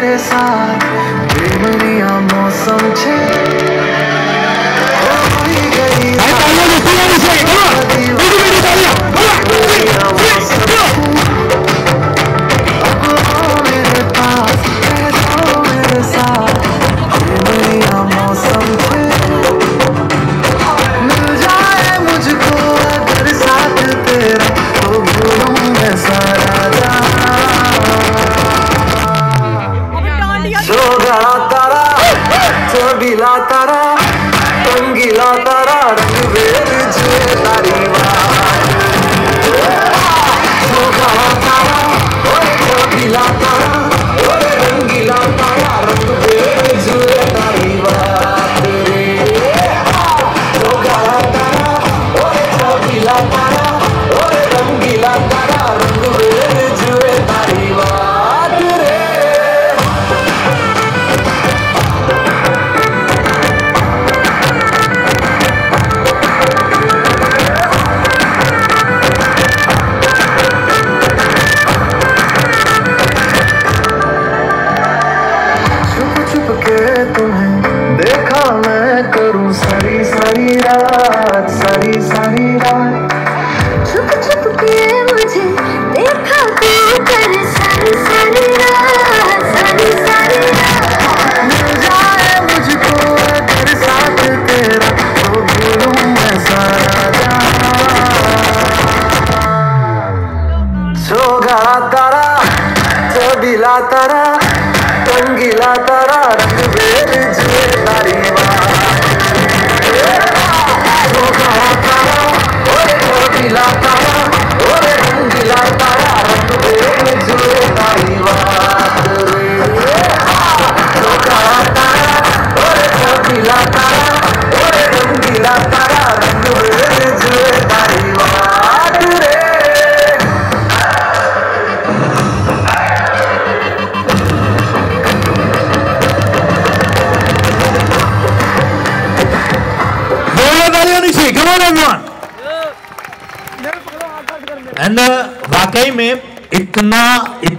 तेरे साथ प्रेमनिया मौसम छे छबीला तारा रंगीला तारा रंग वेद जुए तारी तारा छबीला तारा रंगीला तारा रंग वेद जुए तारी छबीला तारा रंगीला तारा रंग वेद जुए तारी बात रे। तुम्हें देखा मैं करूं सारी सारी रात छुप छुप के मुझे देखा तू कर सारी सारी रात मिल जाए मुझको अगर साथ तेरा तो भूलूं मैं सारा छोगा तारा छबीला तारा रंगीला तारा रंग वेद जुए तारी छबीला तारा रंगीला तारा रंग वेद जुए तारी बात रे। छबीला तारा रंगीला तारा रंग वेद जुए तारी बात रे। Come on everyone. And वाकई में इतना